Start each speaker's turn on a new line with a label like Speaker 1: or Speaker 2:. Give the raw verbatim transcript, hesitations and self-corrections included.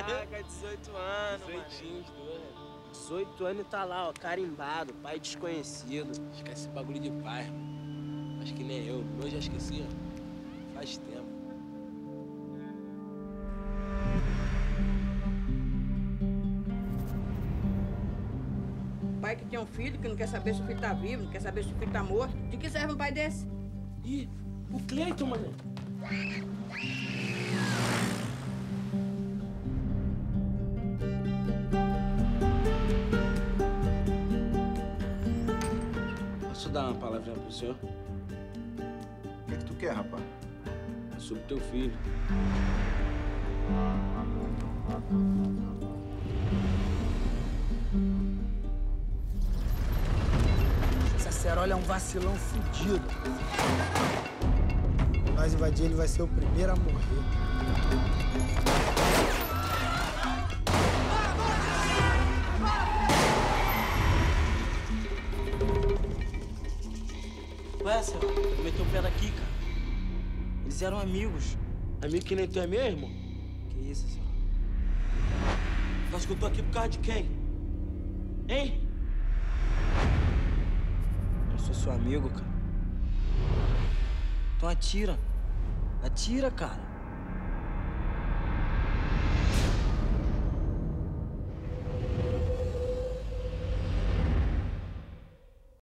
Speaker 1: Caraca, dezoito anos, mano. dezoito anos e tá lá, ó, carimbado, pai desconhecido.
Speaker 2: Esquece esse bagulho de pai, mano. Acho que nem eu. Eu já esqueci, ó. Faz tempo.
Speaker 3: Pai que tem um filho, que não quer saber se o filho tá vivo, não quer saber se o filho tá morto. De que serve um pai desse?
Speaker 1: Ih, o Cleiton, mano. Posso dar uma palavrinha pro senhor?
Speaker 4: O que é que tu quer, rapaz?
Speaker 1: Sobre teu filho.
Speaker 5: Essa Cerola é um vacilão fudido. Nós invadir, ele vai ser o primeiro a morrer.
Speaker 1: Ué, senhor, meteu o pé daqui, cara. Eles eram amigos. Amigo que nem tu é mesmo? Que isso, senhor? Tu acha que eu tô aqui por causa de quem? Hein? Eu sou seu amigo, cara. Então atira. Atira, cara.